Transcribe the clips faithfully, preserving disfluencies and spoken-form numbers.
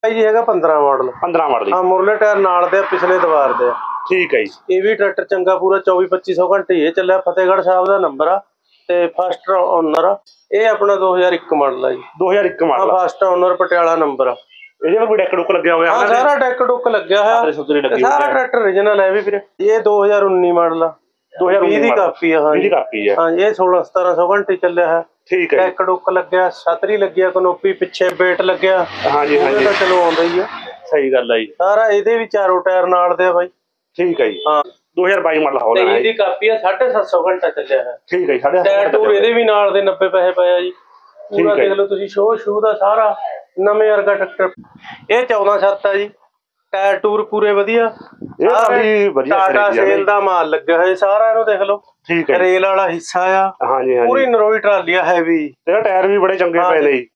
ਜੀ ਹੈਗਾ ਪੰਦਰਾਂ ਮਾਡਲ। ਪੰਦਰਾਂ ਮਾਡਲ ਹਾਂ, ਮੁਰਲੇ ਟਾਇਰ ਨਾਲ ਦੇ, ਪਿਛਲੇ ਦੀਵਾਰ ਦੇ। ਠੀਕ ਹੈ ਜੀ। ਇਹ ਵੀ ਟਰੈਕਟਰ ਚੰਗਾ, ਪੂਰਾ ਚੌਵੀ ਪੱਚੀ ਸੌ ਘੰਟੇ ਇਹ ਚੱਲਿਆ। ਫਤਿਹਗੜ੍ਹ ਸਾਹਿਬ ਦਾ ਨੰਬਰ ਆ ਤੇ ਫਸਟ ਓਨਰ ਆ। ਇਹ ਆਪਣਾ ਦੋ ਹਜ਼ਾਰ ਇੱਕ ਮਾਡਲ ਆ ਜੀ। ਦੋ ਹਜ਼ਾਰ ਇੱਕ ਮਾਡਲ। ਹਾਂ, ਫਸਟ ਓਨਰ ਪਟਿਆਲਾ ਨੰਬਰ ਆ। ਇਹਦੇ ਵਿੱਚ ਕੋਈ ਡੈਕ ਡੁੱਕ ਲੱਗਿਆ ਹੋਇਆ? ਹਾਂ, ਸਾਰਾ ਡੈਕ ਡੁੱਕ ਲੱਗਿਆ ਹੋਇਆ, ਸਾਰਾ ਟਰੈਕਟਰ ਓਰੀਜਨਲ ਹੈ ਵੀ ਵੀਰੇ। ਇਹ ਦੋ ਹਜ਼ਾਰ ਉੱਨੀ ਮਾਡਲ ਆ। ਦੋ ਹਜ਼ਾਰ ਵੀਹ ਦੀ ਕਾਪੀ ਆ। ਹਾਂ ਦੀ ਕਾਪੀ ਹੈ। ਹਾਂ, ਇਹ ਸੋਲਾਂ ਸਤਾਰਾਂ ਸੌ ਘੰਟੇ ਚੱਲਿਆ ਹੈ। ਠੀਕ ਹੈ। ਡੈਕ ਡੁੱਕ ਲੱਗਿਆ, ਛਤਰੀ ਲੱਗਿਆ, ਕਨੋਪੀ ਪਿੱਛੇ ਬੇਟ ਲੱਗਿਆ। ਹਾਂਜੀ ਹਾਂਜੀ, ਚਲੋ ਆਉਂਦਾ ਹੀ ਆ। ਸਹੀ ਗੱਲ ਹੈ ਜੀ। ਸਾਰਾ ਇਹਦੇ ਵੀ ਚਾਰੋਂ ਟਾਇਰ ਨਾਲ ਦੇ ਆ ਬਾਈ। ਠੀਕ ਹੈ ਜੀ। ਹਾਂ, ਦੋ ਹਜ਼ਾਰ ਬਾਈ ਮਾਡਲ ਹੋ ਰਿਹਾ। ਇਹਦੀ ਕਾਪੀ ਆ, ਸਾਢੇ ਸੱਤ ਸੌ ਘੰਟਾ ਚੱਲਿਆ ਹੈ। ਠੀਕ ਹੈ ਜੀ। ਸਾਢੇ ਟਾਇਰ ਟੂਰ ਇਹਦੇ ਵੀ ਨਾਲ ਦੇ ਨੱਬੇ ਪੈਸੇ ਪਏ ਆ ਜੀ। ਪੂਰਾ ਦੇਖ ਲਓ ਤੁਸੀਂ, ਸ਼ੋਅ ਸ਼ੂ ਦਾ ਸਾਰਾ ਨਵੇਂ ਵਰਗਾ ਟਰੈਕਟਰ। ਇਹ ਚੌਦਾਂ ਸੱਤ ਆ ਜੀ। ਟਾਇਰ ਟੂਰ ਪੂਰੇ ਵਧੀਆ। ਇਹ ਕਾਫੀ ਵਧੀਆ ਟਾਟਾ ਸੇਲ ਦਾ ਮਾਲ ਲੱਗਿਆ ਹੋਇਆ ਸਾਰਾ, ਇਹਨੂੰ ਦੇਖ ਲਓ। ਠੀਕ ਹੈ। ਰੇਲ ਵਾਲਾ ਹਿੱਸਾ ਆ। ਹਾਂਜੀ ਹਾਂਜੀ, ਪੂਰੀ ਨਰੋਈ ਟਰਾਲੀ ਆ, ਹੈਵੀ। ਇਹਦਾ ਟਾਇਰ ਵੀ ਬੜੇ ਚੰਗੇ ਪਏ ਨੇ ਜੀ।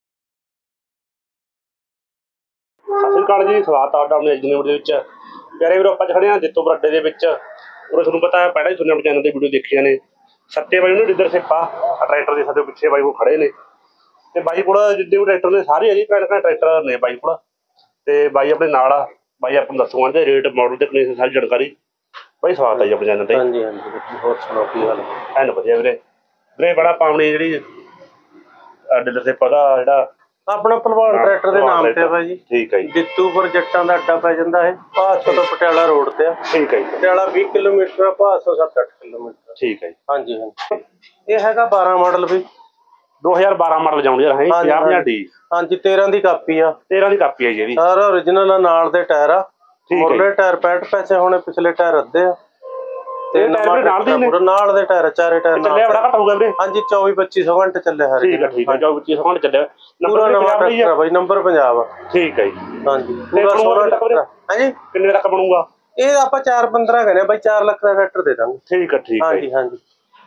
ਸਤਿ ਸ਼੍ਰੀ ਅਕਾਲ ਜੀ, ਸਵਾਗਤ ਤੁਹਾਡਾ ਆਪਣੇ ਅੱਜ ਦੀ ਵੀਡੀਓ ਦੇ ਵਿੱਚ। ਪਿਆਰੇ ਵੀਰੋ, ਆਪਾਂ ਖੜੇ ਹਾਂ ਜਿੱਤੋ ਬਰਾਡੇ ਦੇ ਵਿੱਚ। ਉਹ ਤੁਹਾਨੂੰ ਪਤਾ ਹੈ, ਪਹਿਲਾਂ ਹੀ ਤੁਹਾਨੂੰ ਆਪਣੇ ਚੈਨਲ ਤੇ ਵੀਡੀਓ ਦੇਖੀਆਂ ਨੇ। ਸੱਤੇ ਬਾਈ ਨੂੰ ਡੀਲਰਸ਼ਿਪ ਆ ਟਰੈਕਟਰ ਦੇ ਸਾਡੇ ਪਿੱਛੇ ਬਾਈ ਕੋਲ ਖੜੇ ਨੇ। ਤੇ ਬਾਈ ਕੋਲ ਜਿੱਦੇ ਵੀ ਟਰੈਕਟਰ ਨੇ ਸਾਰੇ ਜੀ ਘੈਂਟ ਘੈਂਟ ਟਰੈਕਟਰ ਨੇ ਬਾਈ ਕੋਲ। ਤੇ ਬਾਈ ਆਪਣੇ ਨਾਲ ਆ। ਬਾਈ ਆਪਾਂ ਨੂੰ ਦੱਸੂਗਾ ਤੇ ਰੇਟ, ਮਾਡਲ ਤੇ ਕੰਡੀਸ਼ਨ ਸਾਰੀ ਜਾਣਕਾਰੀ। ਬਾਈ ਸਵਾਗਤ ਹੈ ਜੀ ਆਪਣੇ ਚੈਨਲ ਤੇ। ਹਾਂਜੀ ਹਾਂਜੀ, ਹੋਰ ਸੁਣਾਓ ਕੀ ਹਾਲ ਹੈ? ਐਨ ਵਧੀਆ ਵੀਰੇ। ਵੀਰੇ ਬੜਾ ਪਾਵਣੀ ਜਿਹੜੀ ਡੀਲਰਸ਼ਿਪ ਦਾ ਜਿਹੜਾ ਆਪਣਾ ਭਲਵਾਨ ਟਰੈਕਟਰ ਦੇ ਨਾਮ ਤੇ ਆ ਬਾਈ ਜੀ। ਠੀਕ ਹੈ ਜੀ। ਜਿੱਤੂਪੁਰ ਜੱਟਾਂ ਦਾ ਅੱਡਾ ਪੈ ਜਾਂਦਾ ਹੈ। ਭਾਦਸੋਂ ਤੋਂ ਪਟਿਆਲਾ ਰੋਡ ਤੇ ਆ। ਠੀਕ ਹੈ ਜੀ। ਪਟਿਆਲਾ ਵੀਹ ਕਿਲੋਮੀਟਰ ਆ, ਭਾਦਸੋਂ ਸੱਤ ਅੱਠ ਕਿਲੋਮੀਟਰ। ਠੀਕ ਹੈ ਜੀ। ਹਾਂਜੀ ਹਾਂਜੀ, ਇਹ ਹੈਗਾ ਬਾਰਾਂ ਮਾਡਲ ਵੀ। ਦੋ ਹਜ਼ਾਰ ਬਾਰਾਂ ਮਾਡਲ ਜਾਉਂਦੇ ਯਾਰ। ਹੈ ਪੰਜਾਹ ਪੰਜਾਹ ਡੀ। ਹਾਂਜੀ, ਤੇਰਾਂ ਦੀ ਕਾਪੀ ਆ। ਤੇਰਾਂ ਦੀ ਕਾਪੀ ਹੈ ਜੀ ਇਹਦੀ। ਸਾਰਾ ਓਰੀਜਨਲ ਆ, ਨਾਲ ਦੇ ਟਾਇਰ ਆ। ਮੁਰਲੇ ਟਾਇਰ ਪੈਂਹਠ ਪੈਸੇ ਹੋਣੇ, ਪਿਛਲੇ ਟਾਇਰ ਅੱਧੇ ਆ। ਤੇ ਨਾਲ ਦੇ ਟਾਇਰ, ਚਾਰੇ ਟਾਇਰ ਚੱਲਿਆ ਬੜਾ ਘੱਟ ਹੋਊਗਾ ਵੀਰੇ। ਹਾਂਜੀ, ਚੌਵੀ ਪੱਚੀ ਸੌ ਘੰਟੇ ਚੱਲਿਆ ਹੈ। ਠੀਕ ਹੈ ਠੀਕ ਹੈ, ਚੌਵੀ ਪੱਚੀ ਸੌ ਘੰਟੇ ਚੱਲਿਆ। ਪੂਰਾ ਨਵਾਂ ਟਰੈਕਟਰ ਆ ਬਾਈ, ਨੰਬਰ ਪੰਜਾਬ ਆ। ਠੀਕ ਹੈ ਜੀ। ਹਾਂਜੀ, ਪੂਰਾ ਸੋਹਣਾ ਟਰੈਕਟਰ। ਹਾਂਜੀ, ਕਿੰਨੇ ਤੱਕ ਬਣੂਗਾ ਇਹ? ਆਪਾਂ ਚਾਰ ਪੰਦਰਾਂ ਕਹਿੰਦੇ ਬਾਈ, ਚਾਰ ਲੱਖ ਦਾ ਟਰੈਕਟਰ ਦੇ ਦਾਂਗੇ। ਠੀਕ ਹੈ ਠੀਕ ਹੈ। ਹਾਂਜੀ ਹਾਂਜੀ,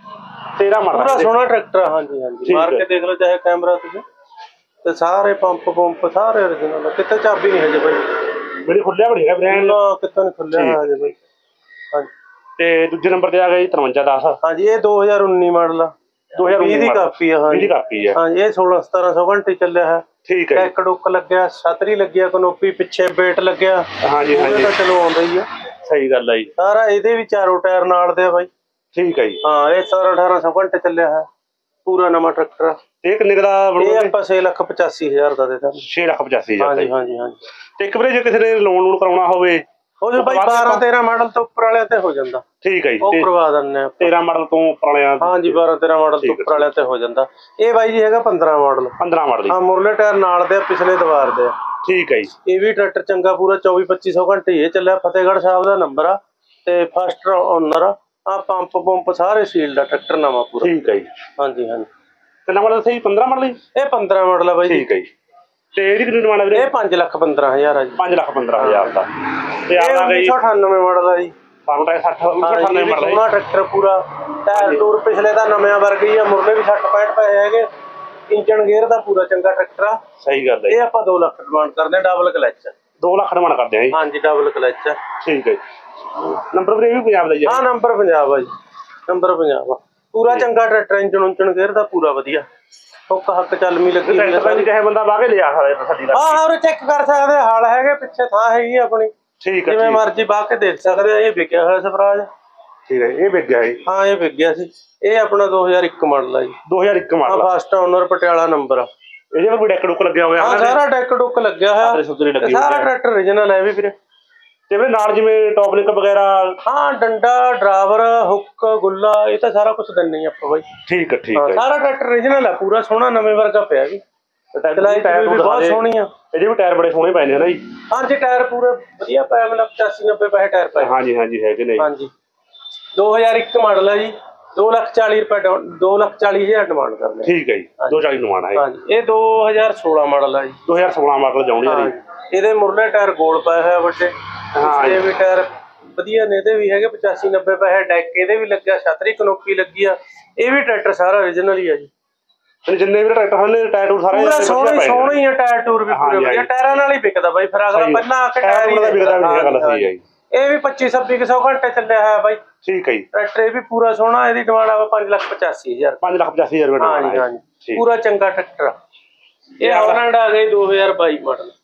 ਤੇਰਾਂ ਮਾਡਲ ਪੂਰਾ ਸੋਹਣਾ ਟਰੈਕਟਰ ਆ। ਹਾਂਜੀ ਹਾਂਜੀ, ਮਾਰ ਕੇ ਦੇਖ ਲਓ ਚਾਹੇ ਕੈਮਰਾ ਤੁਸੀਂ। ਤੇ ਸਾਰੇ ਪੰਪ ਪੰਪ ਸਾਰੇ ਓਰੀਜਨਲ, ਕਿਤੇ ਚਾਬੀ ਨਹੀਂ ਹਜੇ ਬਾਈ। ਮੇਰੀ ਖੁੱਲਿਆ ਬਣੀ ਹੈ ਬ੍ਰਾਂਡ। ਨਾ, ਕਿਤੇ ਨਹੀਂ ਖੁੱਲਿਆ ਹਜੇ ਬਾਈ। ਹਾਂਜੀ, ਤੇ ਦੂਜੇ ਨੰਬਰ ਤੇ ਆ ਗਿਆ ਜੀ ਤਰਵੰਜਾ ਦਸ। ਹਾਂਜੀ, ਇਹ ਦੋ ਹਜ਼ਾਰ ਉੱਨੀ ਮਾਡਲ ਆ। ਦੋ ਹਜ਼ਾਰ ਵੀਹ ਦੀ ਕਾਪੀ ਆ। ਹਾਂਜੀ, ਕਾਪੀ ਹੈ। ਹਾਂਜੀ, ਇਹ ਸੋਲਾਂ ਸਤਾਰਾਂ ਸੌ ਘੰਟੇ ਚੱਲਿਆ ਹੈ। ਠੀਕ ਹੈ। ਡੈਕ ਡੁੱਕ ਲੱਗਿਆ, ਛਤਰੀ ਲੱਗਿਆ, ਕਨੋਪੀ ਪਿੱਛੇ ਬੇਟ ਲੱਗਿਆ। ਹਾਂਜੀ ਹਾਂਜੀ, ਚਲੋ ਆਉਂਦਾ ਹੀ ਆ। ਸਹੀ ਗੱਲ ਹੈ ਜੀ। ਸਾਰਾ ਇਹਦੇ ਵੀ ਚਾਰੋਂ ਟਾਇਰ ਨਾਲ ਦੇ ਆ ਬਾਈ। ਠੀਕ ਹੈ ਜੀ। ਹਾਂ, ਇਹ ਸਤਾਰਾਂ ਅਠਾਰਾਂ ਸੌ ਘੰਟੇ ਚੱਲਿਆ ਹੈ। ਪੂਰਾ ਨਵਾਂ ਟਰੈਕਟਰ ਆ। ਇਹ ਕਿੰਨੇ ਦਾ? ਇਹ ਆਪਾਂ ਛੇ ਲੱਖ ਪਚਾਸੀ ਹਜ਼ਾਰ ਦਾ ਦੇ ਦਾਂਗੇ। ਛੇ ਲੱਖ ਪਚਾਸੀ ਹਜ਼ਾਰ। ਹਾਂਜੀ ਹਾਂਜੀ ਹਾਂਜੀ। ਤੇ ਇੱਕ ਵੀਰੇ ਜੇ ਕਿਸੇ ਨੇ ਲੋਨ ਲੋਨ ਕਰਾਉਣਾ ਹੋਵੇ ਉਹ ਜੋ ਬਾਈ ਬਾਰਾਂ ਤੇਰਾਂ ਮਾਡਲ ਤੋਂ ਉੱਪਰ ਵਾਲਿਆਂ ਤੇ ਹੋ ਜਾਂਦਾ। ਠੀਕ ਹੈ ਜੀ, ਉਹ ਕਰਵਾ ਦਿੰਦੇ ਆ। ਤੇਰਾਂ ਮਾਡਲ ਤੋਂ ਉੱਪਰ ਵਾਲਿਆਂ? ਹਾਂਜੀ, ਬਾਰਾਂ ਤੇਰਾਂ ਮਾਡਲ ਤੋਂ ਉੱਪਰ ਵਾਲਿਆਂ ਤੇ ਹੋ ਜਾਂਦਾ। ਇਹ ਬਾਈ ਜੀ ਹੈਗਾ ਪੰਦਰਾਂ ਮਾਡਲ। ਪੰਦਰਾਂ ਮਾਡਲ। ਹਾਂ, ਮੁਰਲੇ ਟਾਇਰ ਨਾਲ ਦੇ, ਪਿਛਲੇ ਦੀਵਾਰ ਦੇ। ਠੀਕ ਹੈ ਜੀ। ਇਹ ਵੀ ਟਰੈਕਟਰ ਚੰਗਾ, ਪੂਰਾ ਚੌਵੀ ਪੱਚੀ ਸੌ ਘੰਟੇ ਇਹ ਚੱਲਿਆ। ਫਤਿਹਗੜ੍ਹ ਸਾਹਿਬ ਦਾ ਨੰਬਰ ਆ ਤੇ ਫਸਟ ਓਨਰ ਆ। ਆ ਪੰਪ ਪੰਪ ਸਾਰੇ ਸੀਲ ਦਾ ਟਰੈਕਟਰ ਨਵਾਂ ਪੂਰਾ। ਠੀਕ ਹੈ ਜੀ। ਹਾਂਜੀ ਹਾਂਜੀ। ਕਿੰਨਾ ਮਾਡਲ ਸਹੀ? ਪੰਦਰਾਂ ਮਾਡਲ ਜੀ। ਇਹ ਪੰਦਰਾਂ ਮਾਡਲ ਆ ਬਾਈ। ਠੀਕ ਹੈ ਜੀ। ਤੇ ਇਹਦੀ ਕਿੰਨੀ ਡਿਮਾਂਡ ਹੈ ਵੀਰੇ? ਇਹ ਪੰਜ ਲੱਖ ਪੰਦਰਾਂ ਹਜ਼ਾਰ ਆ ਜੀ। ਪੰਜ ਲੱਖ ਪੰਦਰਾਂ ਹਜ਼ਾਰ ਦਾ। ਤੇ ਆ ਗਿਆ ਜੀ ਅਠਾਨਵੇਂ ਮਾਡਲ ਆ ਜੀ। ਸਾਨੂੰ ਤਾਂ ਸੱਠ ਅਠਾਨਵੇਂ ਮਾਡਲ। ਸੋਹਣਾ ਟਰੈਕਟਰ ਪੂਰਾ। ਟਾਇਰ ਟੂਰ ਪਿਛਲੇ ਦਾ ਨਵਿਆਂ ਵਰਗੇ ਹੀ ਆ। ਮੁਰਲੇ ਵੀ ਸੱਠ ਪੈਂਹਠ ਪੈਸੇ ਹੈਗੇ। ਇੰਜਨ ਗੇਅਰ ਦਾ ਪੂਰਾ ਚੰਗਾ ਟਰੈਕਟਰ ਆ। ਸਹੀ ਗੱਲ ਹੈ। ਇਹ ਆਪਾਂ ਦੋ ਲੱਖ ਡਿਮਾਂਡ ਕਰਦੇ ਆ। Double clutch. ਦੋ ਲੱਖ ਡਿਮਾਂਡ ਕਰਦੇ ਆ ਜੀ। ਹਾਂਜੀ, ਡਬਲ ਕਲਚ। ਠੀਕ ਹੈ ਜੀ। ਨੰਬਰ ਵੀਰੇ ਵੀ ਪੰਜਾਬ ਦਾ ਜੀ? ਹਾਂ, ਨੰਬਰ ਪੰਜਾਬ ਆ ਜੀ। ਨੰਬਰ ਪੰਜਾਬ ਆ। ਪੂਰਾ ਚੰਗਾ ਟਰੈਕਟਰ, ਇੰਜਨ ਉਂਜਨ ਗੇਅਰ ਦਾ ਪੂਰਾ ਵਧੀਆ। ਹੁੱਕ ਹੱਕ ਚੱਲਮੀ ਲੱਗੀ ਹੋਈ ਹੈ। ਚਾਹੇ ਬੰਦਾ ਬਾਹ ਕੇ ਲਿਆ ਸਾਡੀ ਦਾ। ਹਾਂ ਹਾਂ, ਉਹ ਚੈੱਕ ਕਰ ਸਕਦੇ। ਹਾਲ ਹੈਗੇ ਪਿੱਛੇ, ਥਾਂ ਹੈਗੀ ਆਪਣੀ। ਠੀਕ ਹੈ, ਜਿਵੇਂ ਮਰਜ਼ੀ ਬਾਹ ਕੇ ਦੇਖ ਸਕਦੇ ਆ। ਇਹ ਵਿਕਿਆ ਹੋਇਆ ਸਵਰਾਜ। ਠੀਕ ਹੈ, ਇਹ ਵਿਕ ਗਿਆ ਜੀ? ਹਾਂ, ਇਹ ਵਿਕ ਗਿਆ ਸੀ। ਇਹ ਆਪਣਾ ਦੋ ਹਜ਼ਾਰ ਇੱਕ ਮਾਡਲ ਆ ਜੀ। ਦੋ ਹਜ਼ਾਰ ਇੱਕ model. First owner Patiala number ਆ। ਇਹਦੇ ਵਿੱਚ ਕੋਈ ਡੈਕ ਡੁੱਕ ਲੱਗਿਆ ਹੋਇਆ? ਹਾਂ, ਸਾਰਾ ਡੈਕ ਡੁੱਕ ਲੱਗਿਆ ਹੋਇਆ, ਸਾਰਾ ਟਰੈਕਟਰ ਓਰੀਜਨਲ ਹੈ ਵੀ ਵੀਰੇ। ਤੇ ਵੀਰੇ ਨਾਲ ਜਿਵੇਂ ਟੌਪ ਲਿੰਕ ਵਗੈਰਾ? ਹਾਂ, ਡੰਡਾ, ਡਰਾਈਵਰ, ਹੁੱਕ, ਗੁੱਲਾ, ਇਹ ਤਾਂ ਸਾਰਾ ਕੁਝ ਦਿੰਨੇ ਆਪਾਂ ਬਾਈ। ਠੀਕ ਹੈ ਠੀਕ ਹੈ। ਸਾਰਾ ਟਰੈਕਟਰ ਓਰੀਜਨਲ ਹੈ, ਪੂਰਾ ਸੋਹਣਾ ਨਵੇਂ ਵਰਗਾ ਪਿਆ ਜੀ। ਟਾਇਰ ਵੀ ਬਹੁਤ ਸੋਹਣੀ ਆ। ਇਹਦੇ ਵੀ ਟਾਇਰ ਬੜੇ ਸੋਹਣੇ ਪਏ ਨੇ ਨਾ ਜੀ? ਹਾਂਜੀ, ਟਾਇਰ ਪੂਰੇ ਵਧੀਆ ਪਏ, ਮਤਲਬ ਪਚਾਸੀ ਨੱਬੇ ਪੈਸੇ ਟਾਇਰ ਪਏ। ਹਾਂਜੀ ਹਾਂਜੀ, ਹੈਗੇ ਨੇ। ਹਾਂਜੀ, ਦੋ ਹਜ਼ਾਰ ਇੱਕ ਮਾਡਲ ਹੈ ਜੀ। ਦੋ ਲੱਖ ਚਾਲੀ ਰੁਪਏ, ਦੋ ਲੱਖ ਚਾਲੀ ਹਜ਼ਾਰ ਡਿਮਾਂਡ ਕਰਦੇ। ਠੀਕ ਹੈ ਜੀ, ਦੋ ਚਾਲੀ ਡਿਮਾਂਡ ਹੈ। ਹਾਂਜੀ, ਇਹ ਦੋ ਹਜ਼ਾਰ ਸੋਲਾਂ ਮਾਡਲ ਹੈ ਜੀ। ਦੋ ਹਜ਼ਾਰ ਸੋਲਾਂ ਮਾਡਲ ਜਾਉਂਦੀ। ਇਹਦੇ ਮੁਰਲੇ ਟਾਇਰ ਗੋਲ ਪਏ ਹੋਇਆ ਵੱਡੇ। ਇਹ ਵੀ ਟਾਇਰ ਵਧੀਆ ਨੇ। ਇਹਦੇ ਵੀ ਹੈਗੇ ਪਚਾਸੀ ਨੱਬੇ ਪੈਸੇ। ਡੈਕ ਇਹਦੇ ਵੀ ਲੱਗਿਆ, ਛਤਰੀ ਕਨੋਪੀ ਲੱਗੀ ਆ। ਇਹ ਵੀ ਟਰੈਕਟਰ ਸਾਰਾ ਓਰੀਜਨਲ ਹੀ ਆ ਜੀ। ਜਿੰਨੇ ਵੀ ਟਰੈਕਟਰ ਹਨ ਟਾਇਰ ਟੂਰ ਸਾਰੇ ਸੋਹਣੇ ਸੋਹਣੇ ਹੀ ਆ। ਟਾਇਰ ਟੂਰ ਵੀ ਪੂਰੇ ਵਧੀਆ। ਟਾਇਰਾਂ ਨਾਲ ਹੀ ਵਿਕਦਾ ਬਾਈ। ਫਿਰ ਅਗਲਾ ਪਹਿਲਾਂ ਆ ਕੇ ਟਾਇਰ ਹੀ ਵਿਕਦਾ। ਗੱਲ ਸਹੀ ਹੈ ਜੀ। ਇਹ ਵੀ ਪੱਚੀ ਛੱਬੀ ਕੁ ਸੌ ਘੰਟੇ ਚੱਲਿਆ ਹੋਇਆ ਬਾਈ। ਠੀਕ ਹੈ ਜੀ। ਟਰੈਕਟਰ ਇਹ ਵੀ ਪੂਰਾ ਸੋਹਣਾ। ਇਹਦੀ ਡਿਮਾਂਡ ਆ ਪੰਜ ਲੱਖ ਪਚਾਸੀ ਹਜ਼ਾਰ। ਪੰਜ ਲੱਖ ਪਚਾਸੀ ਹਜ਼ਾਰ ਰੁਪਏ। ਹਾਂਜੀ ਹਾਂਜੀ, ਪੂਰਾ ਚੰਗਾ ਟਰੈਕਟਰ ਆ। ਇਹ ਹਾਲੈਂਡ ਆ ਗਈ ਦੋ ਹਜ਼ਾਰ ਬਾਈ ਮਾਡਲ।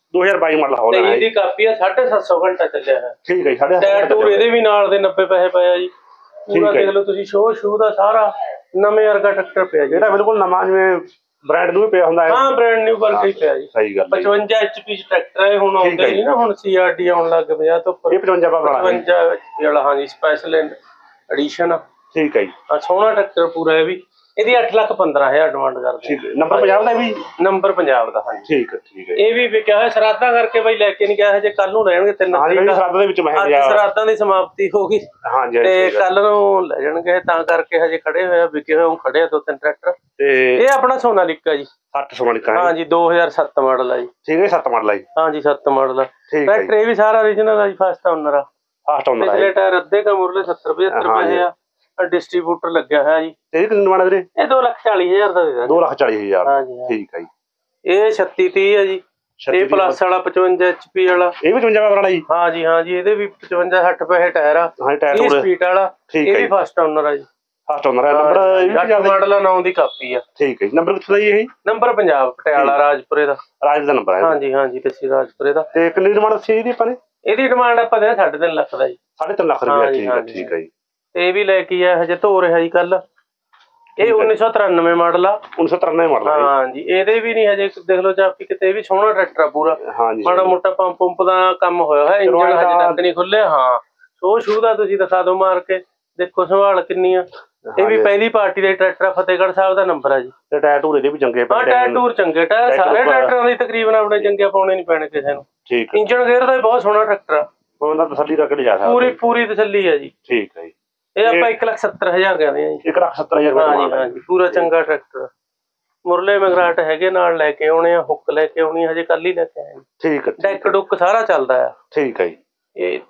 ਦੋ ਹਜ਼ਾਰ ਬਾਈ ਮਾਡਲ ਹੋ ਤੇਈ ਦੀ ਕਾਪੀ ਆ, ਸਾਢੇ ਸੱਤ ਸੌ ਘੰਟਾ ਚੱਲਿਆ ਹੈ। ਠੀਕ ਹੈ ਜੀ, ਸਾਢੇ ਟਾਇਰ ਟੂਰ ਇਹਦੇ ਵੀ ਨਾਲ ਦੇ ਨੱਬੇ ਪੈਸੇ ਪਏ ਆ ਜੀ। ਪੂਰਾ ਦੇਖ ਲਓ ਤੁਸੀਂ, ਸ਼ੋਅ ਸ਼ੂ ਦਾ ਸਾਰਾ ਨਵੇਂ ਵਰਗਾ ਟਰੈਕਟਰ ਪਿਆ ਜੀ। ਇਹਦਾ ਬਿਲਕੁਲ ਨਵਾਂ ਜਿਵੇਂ ਬ੍ਰਾਂਡ ਨੂੰ ਪਿਆ ਹੁੰਦਾ ਹੈ। ਹਾਂ ਬ੍ਰਾਂਡ ਨਿਊ ਵਰਗਾ ਹੀ ਪਿਆ ਜੀ। ਸਹੀ ਗੱਲ ਹੈ। ਪਚਵੰਜਾ ਐਚਪੀ ਚ ਟਰੈਕਟਰ ਹੈ ਹੁਣ, ਆਉਂਦੇ ਨਹੀਂ ਨਾ ਹੁਣ, ਸੀਆਰਡੀ ਆਉਣ ਲੱਗ ਪਿਆ ਤੋਂ ਉੱਪਰ। ਇਹ ਪਚਵੰਜਾ ਪਾਵਰ ਵਾਲਾ ਪਚਵੰਜਾ ਐਚਪੀ ਵਾਲਾ, ਹਾਂਜੀ ਸਪੈਸ਼ਲ ਐਡੀਸ਼ਨ। ਠੀਕ ਹੈ ਜੀ। ਆ ਸੋਹਣਾ ਟਰੈਕਟਰ ਪੂਰਾ। ਇਹ ਵੀ ਇਹਦੀ ਅੱਠ ਲੱਖ ਪੰਦਰਾਂ ਹਜ਼ਾਰ ਡਿਮਾਂਡ ਕਰਦੇ। ਠੀਕ ਹੈ। ਨੰਬਰ ਪੰਜਾਬ ਦਾ ਵੀ? ਨੰਬਰ ਪੰਜਾਬ ਦਾ, ਹਾਂਜੀ। ਠੀਕ ਹੈ ਠੀਕ ਹੈ। ਇਹ ਵੀ ਵਿਕਿਆ ਹੋਇਆ ਸਰਾਧਾਂ ਕਰਕੇ ਬਈ, ਲੈ ਕੇ ਨਹੀਂ ਗਿਆ ਹਜੇ, ਕੱਲ ਨੂੰ ਰਹਿਣਗੇ ਤਿੰਨ ਤਰੀਕ। ਸਰਾਧਾਂ ਦੇ ਵਿੱਚ ਮੈਂ ਅੱਜ ਸਰਾਧਾਂ ਦੀ ਸਮਾਪਤੀ ਹੋ ਗਈ, ਹਾਂਜੀ, ਤੇ ਕੱਲ ਨੂੰ ਲੈ ਜਾਣਗੇ, ਤਾਂ ਕਰਕੇ ਹਜੇ ਖੜੇ ਹੋਏ ਆ, ਵਿਕੇ ਹੋਏ ਖੜੇ ਆ ਦੋ ਤਿੰਨ ਟਰੈਕਟਰ। ਤੇ ਇਹ ਆਪਣਾ ਸੋਨਾਲੀਕਾ ਜੀ, ਸੱਤ ਸੋਨਾਲੀਕਾ, ਹਾਂਜੀ ਦੋ ਹਜ਼ਾਰ ਸੱਤ ਮਾਡਲ ਆ ਜੀ। ਠੀਕ ਹੈ, ਸੱਤ ਮਾਡਲ ਆ ਜੀ। ਹਾਂਜੀ ਸੱਤ ਮਾਡਲ ਆ ਟਰੈਕਟਰ। ਇਹ ਵੀ ਸਾਰਾ origignal ਆ ਜੀ, ਫਸਟ ਓਨਰ ਆ। ਫਸਟ ਓਨਰ ਆ। ਪਿਛਲੇ ਟਾਇਰ ਅੱਧੇ ਕਾ ਮੁਰਲੇ ਸੱਤਰ ਪਝੱਤਰ ਪੈਸੇ ਆ। ਡਿਸਟ੍ਰੀਬਿਊਟਰ ਲੱਗਿਆ ਹੋਇਆ ਜੀ। ਇਹ ਕਿੰਨੀ ਡਿਮਾਂਡ ਵੀਰੇ? ਇਹ ਦੋ ਲੱਖ ਚਾਲੀ ਹਜ਼ਾਰ ਦਾ ਦੇ ਦਾਂਗੇ। ਦੋ ਲੱਖ ਚਾਲੀ ਹਜ਼ਾਰ। ਹਾਂਜੀ ਠੀਕ ਹੈ ਜੀ। ਇਹ ਛੱਤੀ ਤੀਹ ਆ ਜੀ। ਇਹ ਪਲੱਸ ਵਾਲਾ ਪਚਵੰਜਾ ਐਚਪੀ ਵਾਲਾ। ਇਹ ਵੀ ਪਚਵੰਜਾ ਪਾਵਰ ਵਾਲਾ ਜੀ? ਹਾਂਜੀ ਹਾਂਜੀ, ਇਹਦੇ ਵੀ ਪਚਵੰਜਾ ਸੱਠ ਪੈਸੇ ਟਾਇਰ ਆ। ਹਾਂ ਟਾਇਰ ਇਹ ਸਪੀਡ ਵਾਲਾ। ਇਹ ਵੀ ਫਸਟ ਓਨਰ ਆ ਜੀ। ਫਸਟ ਓਨਰ ਹੈ। ਨੰਬਰ ਇਹ ਵੀ ਮਾਡਲ ਆ, ਨੌ ਦੀ ਕਾਪੀ ਆ। ਠੀਕ ਹੈ ਜੀ। ਨੰਬਰ ਕਿੱਥੋਂ ਦਾ ਜੀ ਇਹ? ਨੰਬਰ ਪੰਜਾਬ, ਪਟਿਆਲਾ, ਰਾਜਪੁਰੇ ਦਾ। ਰਾਜ ਦਾ ਨੰਬਰ ਹੈ? ਹਾਂਜੀ ਹਾਂਜੀ, ਤਹਿਸੀਲ ਰਾਜਪੁਰੇ ਦਾ। ਤੇ ਕਿੰਨੀ ਡਿਮਾਂਡ ਸੀ ਇਹਦੀ ਆਪਾਂ ਨੇ? ਇਹਦੀ ਡਿਮਾਂਡ ਆਪਾਂ ਦੇ ਸਾਢੇ ਤਿੰਨ ਲੱਖ ਦਾ ਜੀ। ਸਾਢੇ ਤਿੰਨ ਲੱਖ ਰੁਪਏ। ਠੀਕ ਹੈ ਠੀਕ ਹੈ ਜੀ। ਇਹ ਵੀ ਲੈ ਕੇ ਆਇਆ ਹਜੇ, ਧੋ ਰਿਹਾ ਜੀ ਕੱਲ। ਇਹ ਉੱਨੀ ਸੌ ਤਰਾਨਵੇਂ ਮਾਡਲ ਆ। ਉੱਨੀ ਸੌ ਤਰਾਨਵੇਂ ਮਾਡਲ। ਹਾਂਜੀ, ਇਹਦੇ ਵੀ ਨਹੀਂ ਹਜੇ, ਦੇਖ ਲਓ ਚਾਪੀ ਕਿਤੇ, ਵੀ ਸੋਹਣਾ ਟਰੈਕਟਰ ਆ ਪੂਰਾ। ਮਾੜਾ ਮੋਟਾ ਪੰਪ ਪੰਪ ਦਾ ਕੰਮ ਹੋਇਆ ਹੋਇਆ, ਇੰਜਣ ਹਜੇ ਤੱਕ ਨਹੀਂ ਖੁੱਲਿਆ। ਹਾਂ ਸ਼ੋਅ ਸ਼ੂ ਦਾ ਤੁਸੀਂ ਦਿਖਾ ਦਿਓ ਮਾਰ ਕੇ, ਦੇਖੋ ਸੰਭਾਲ ਕਿੰਨੀ ਆ। ਇਹ ਵੀ ਪਹਿਲੀ ਪਾਰਟੀ ਦੇ ਟਰੈਕਟਰ, ਫਤਿਹਗੜ੍ਹ ਸਾਹਿਬ ਦਾ ਨੰਬਰ ਆ ਜੀ। ਤੇ ਟਾਇਰ ਟੂਰ ਇਹਦੇ ਵੀ ਚੰਗੇ ਪਏ? ਹਾਂ ਟਾਇਰ ਟੂਰ ਚੰਗੇ, ਟਾਇਰ ਸਾਰੇ ਟਰੈਕਟਰਾਂ ਦੇ ਤਕਰੀਬਨ ਆਪਣੇ ਚੰਗੇ ਪਾਉਣੇ ਨਹੀਂ ਪੈਣੇ ਕਿਸੇ ਨੂੰ। ਠੀਕ। ਇੰਜਣ ਗੇਅਰ ਦਾ ਬਹੁਤ ਸੋਹਣਾ ਟਰੈਕਟਰ ਆ, ਉਹਦਾ ਤਸੱਲੀ ਕਰਕੇ ਲਿਜਾ ਸਕਦਾ। ਪੂਰੀ ਪੂਰੀ ਤਸੱਲੀ ਆ ਜੀ। ਠੀਕ ਹੈ ਜੀ। ਇਹ ਆਪਾਂ ਇੱਕ ਲੱਖ ਸੱਤਰ ਹਜ਼ਾਰ ਕਹਿੰਦੇ ਆ ਜੀ। ਇੱਕ ਲੱਖ ਸੱਤਰ ਹਜ਼ਾਰ। ਹਾਂਜੀ ਹਾਂਜੀ, ਪੂਰਾ ਚੰਗਾ ਟਰੈਕਟਰ। ਮੁਰਲੇ ਮਗਰਾਟ ਹੈਗੇ ਨਾਲ, ਲੈ ਕੇ ਆਉਣੇ ਆ। ਹੁੱਕ ਲੈ ਕੇ ਆਉਣੀ, ਹਜੇ ਕੱਲ ਹੀ ਲੈ ਕੇ ਆਏ। ਠੀਕ ਹੈ। ਡੈਕ ਡੁੱਕ ਸਾਰਾ ਚੱਲਦਾ ਆ। ਠੀਕ ਹੈ ਜੀ। ਇਹ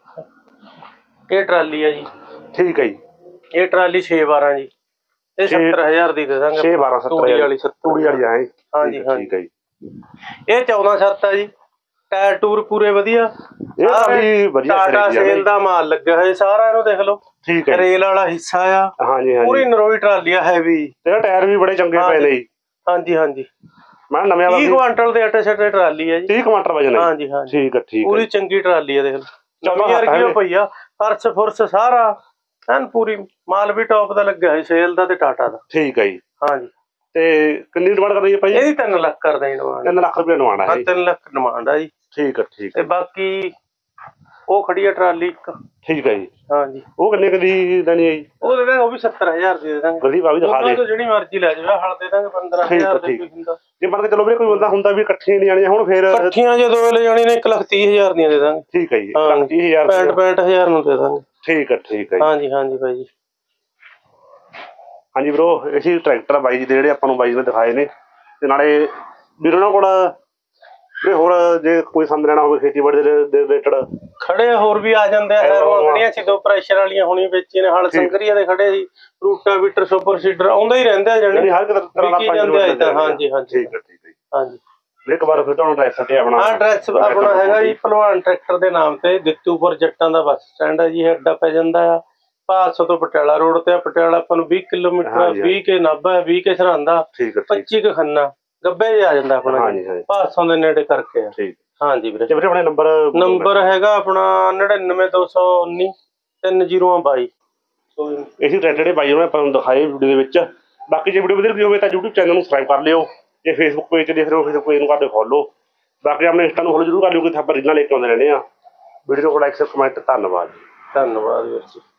ਇਹ ਟਰਾਲੀ ਆ ਜੀ। ਠੀਕ ਹੈ ਜੀ। ਇਹ ਟਰਾਲੀ ਛੇ ਬਾਰਾਂ ਜੀ। ਇਹ ਸੱਤਰ ਹਜ਼ਾਰ ਦੀ ਦੇ ਦਾਂਗੇ। ਛੇ ਬਾਰਾਂ ਸੱਤਰ ਤੂੜੀ ਵਾਲੀ ਤੂੜੀ ਵਾਲੀ ਆਏ। ਹਾਂਜੀ ਹਾਂਜੀ। ਠੀਕ ਹੈ ਜੀ। ਇਹ ਚੌਦਾਂ ਸੱਤ ਆ ਜੀ। ਟਾਇਰ ਟੂਰ ਪੂਰੇ ਵਧੀਆ। ਇਹ ਟਰਾਲੀ ਵਧੀਆ ਟਾਟਾ ਸੇਲ ਦਾ ਮਾਲ ਲੱਗਿਆ ਹੋਇਆ ਸਾਰਾ, ਇਹਨੂੰ ਦੇਖ ਲਓ। ਠੀਕ ਹੈ। ਰੇਲ ਵਾਲਾ ਹਿੱਸਾ ਆ। ਹਾਂਜੀ ਹਾਂਜੀ, ਪੂਰੀ ਨਰੋਈ ਟਰਾਲੀ ਆ, ਹੈਵੀ। ਤੇ ਟਾਇਰ ਵੀ ਬੜੇ ਚੰਗੇ ਪਏ ਨੇ ਜੀ। ਹਾਂਜੀ ਹਾਂਜੀ, ਮੈਂ ਨਵੇਂ ਤੀਹ ਕੁਆਂਟਲ ਦੇ ਅੱਟੇ ਛੱਟੇ ਟਰਾਲੀ ਆ ਜੀ। ਤੀਹ ਕੁਆਂਟਲ ਵਜਨ ਹੈ। ਹਾਂਜੀ ਹਾਂਜੀ, ਠੀਕ ਹੈ ਠੀਕ ਹੈ। ਪੂਰੀ ਚੰਗੀ ਟਰਾਲੀ ਆ, ਦੇਖ ਲਓ। ਚੌਵੀ ਹਜ਼ਾਰ ਕਿਲੋ ਪਈ ਆ। ਫਰਸ਼ ਫੁਰਸ਼ ਸਾਰਾ ਐਨ ਪੂਰੀ, ਮਾਲ ਵੀ ਟੌਪ ਦਾ ਲੱਗਿਆ ਹੋਇਆ, ਸੇਲ ਦਾ ਤੇ ਟਾਟਾ ਦਾ। ਠੀਕ ਹੈ ਜੀ। ਹਾਂਜੀ। ਤੇ ਕਿੰਨੀ ਡਿਮਾਂਡ ਕਰ ਰਹੀ ਹੈ ਭਾਈ? ਇਹਦੀ ਤਿੰਨ ਲੱਖ ਕਰਦੇ ਡਿਮਾਂਡ। ਤਿੰਨ ਲੱਖ ਰੁਪਏ ਡਿਮਾਂਡ ਹੈ? ਤਿੰਨ ਲੱਖ ਡਿਮਾਂਡ ਆ ਜੀ। ਠੀਕ ਹੈ ਠੀਕ ਤੇ ਹੈ। ਬਾਕੀ ਉਹ ਖੜੀ ਆ ਟਰਾਲੀ ਇੱਕ। ਠੀਕ ਹੈ ਜੀ। ਹਾਂਜੀ, ਉਹ ਕਿੰਨੇ ਕਦੀ ਦੇਣੀ ਹੈ ਜੀ? ਉਹ ਦੇ ਦਾਂਗੇ, ਉਹ ਵੀ ਸੱਤਰ ਹਜ਼ਾਰ ਦੀ ਦੇ ਦਾਂਗੇ। ਗਰੀਬ ਆ ਵੀ ਦਿਖਾ ਦੇ, ਜਿਹੜੀ ਮਰਜ਼ੀ ਲੈ ਜਾਵੇ। ਹਲ ਦੇ ਦਾਂਗੇ ਪੰਦਰਾਂ ਹਜ਼ਾਰ ਦੇ। ਕੋਈ ਹੁੰਦਾ ਜੇ ਮੰਨ ਕੇ ਚਲੋ ਵੀਰੇ, ਕੋਈ ਬੰਦਾ ਹੁੰਦਾ ਵੀ ਇਕੱਠੀਆਂ ਨਹੀਂ ਜਾਣੀਆਂ ਹੁਣ ਫੇਰ? ਇਕੱਠੀਆਂ ਜਦੋਂ ਲੈ ਜਾਣੀ ਨੇ ਇੱਕ ਲੱਖ ਤੀਹ ਹਜ਼ਾਰ ਦੀਆਂ ਦੇ ਦਾਂਗੇ। ਠੀਕ ਹੈ ਜੀ। ਲੱਖ ਤੀਹ ਹਜ਼ਾਰ ਪੈਂਹਠ ਪੈਂਹਠ ਹਜ਼ਾਰ ਨੂੰ ਦੇ ਦਾਂਗੇ। ਠੀਕ ਹੈ ਠੀਕ ਹੈ। ਹਾਂਜੀ ਹਾਂਜੀ ਬਾਈ ਜੀ। ਹਾਂਜੀ ਬ్రో, ਇਹ ਟਰੈਕਟਰ ਬਾਈ ਜੀ ਦੇ ਜਿਹੜੇ ਆਪਾਂ ਨੂੰ ਬਾਈ ਜੀ ਨੇ ਦਿਖਾਏ ਨੇ, ਤੇ ਨਾਲੇ ਵੀਰ ਉਹਨਾਂ ਕੋਲ ਵੀਰੇ ਹੋਰ ਜੇ ਕੋਈ ਸੰਦ ਲੈਣਾ ਹੋਵੇ ਖੇਤੀਬਾੜੀ ਦੇ ਰਿਲੇਟਡ ਖੜੇ ਹੋਰ ਵੀ ਆ ਜਾਂਦੇ ਆ। ਜਿਹੜੀਆਂ ਸੀ ਦੋ ਪ੍ਰੈਸ਼ਰ ਵਾਲੀਆਂ ਹੁਣੀ ਵੇਚੀ ਨੇ, ਹਲ ਸੰਕਰੀਆ ਦੇ ਖੜੇ ਸੀ। ਰੂਟਾਵੀਟਰ ਸੁਪਰ ਸੀਡਰ ਆਉਂਦਾ ਹੀ ਰਹਿੰਦਾ ਜਣੇ, ਹਰ ਤਰ੍ਹਾਂ ਦਾ ਜਾਂਦੇ ਆ ਤਾਂ। ਹਾਂਜੀ ਹਾਂਜੀ ਠੀਕ ਹੈ ਠੀਕ ਹੈ। ਹਾਂਜੀ, ਇੱਕ ਵਾਰ ਫਿਰ ਤੁਹਾਨੂੰ ਐਡਰੈਸ ਤੇ ਆਪਣਾ? ਹਾਂ ਐਡਰੈਸ ਆਪਣਾ ਹੈਗਾ ਜੀ ਭਲਵਾਨ ਟਰੈਕਟਰ ਦੇ ਨਾਮ ਤੇ, ਦਿੱਤੂਪੁਰ ਜੱਟਾਂ ਦਾ ਬੱਸ ਸਟੈਂਡ ਹੈ ਜੀ। ਅੱਡਾ ਪੈ ਜਾਂਦਾ ਆ ਭਾਦਸੋਂ ਤੋਂ ਪਟਿਆਲਾ ਰੋਡ ਤੇ। ਪਟਿਆਲਾ ਆਪਾਂ ਨੂੰ ਵੀਹ ਕਿਲੋਮੀਟਰ, ਵੀਹ ਕੇ ਨਾਭਾ ਹੈ, ਵੀਹ ਕੇ ਸਰਹੰਦਾ, ਪੱਚੀ ਕੇ ਖੰਨਾ, ਗੱਬੇ ਜੇ ਆ ਜਾਂਦਾ ਆਪਣਾ। ਭਾਦਸੋਂ ਦੇ ਨੇੜੇ ਕਰਕੇ ਆ। ਹਾਂਜੀ ਵੀਰੇ। ਵੀਰੇ ਆਪਣੇ ਨੰਬਰ? ਨੰਬਰ ਹੈਗਾ ਆਪਣਾ ਨੜਿਨਵੇਂ ਦੋ ਸੌ ਉੱਨੀ ਤਿੰਨ ਜ਼ੀਰੋ ਬਾਈ। ਇਸੇ ਟਰੈਕਟਰ ਜਿਹੜੇ ਬਾਈ ਉਹਨੇ ਆਪਾਂ ਨੂੰ ਦਿਖਾਏ ਵੀਡੀਓ ਦੇ ਵਿੱਚ। ਬਾਕੀ ਜੇ ਵੀਡੀਓ ਵਧੀਆ ਲੱਗੀ ਹੋਵੇ ਤਾਂ YouTube ਚੈਨਲ ਨੂੰ ਸਬਸਕ੍ਰਾਈਬ ਕਰ ਲਿਓ। ਜੇ ਫੇਸਬੁੱਕ ਪੇਜ ਤੇ ਦੇਖ ਰਹੇ ਹੋ, ਫੇਸਬੁੱਕ ਪੇਜ ਨੂੰ ਕਰ ਦਿਓ ਫੋਲੋ। ਬਾਕੀ ਆਪਣੇ ਇੰਸਟਾ ਨੂੰ ਫੋਲੋ ਜ਼ਰੂਰ ਕਰ ਲਿਓ, ਕਿ ਆਪਾਂ ਰੀਲਾਂ ਲੈ ਕੇ ਆਉਂਦੇ ਰਹਿੰਦੇ ਆ। ਵੀਡੀਓ ਨੂੰ ਲਾਈਕ ਕਮੈਂਟ। ਧੰਨਵਾਦ। ਧੰਨਵਾਦ ਵੀਰ ਜੀ।